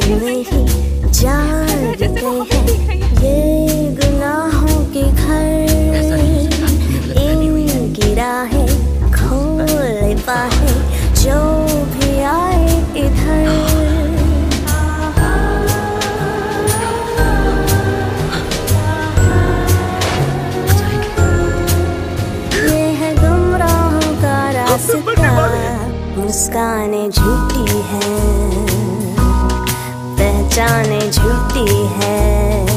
में ही जानते हैं ये गुनाहों के घर, इनकी राहें खोल पाए जो भी आए इधर। ये है गुमराहों का रास्ता, मुस्कानें झूठी हैं, पहचाने झूठी है।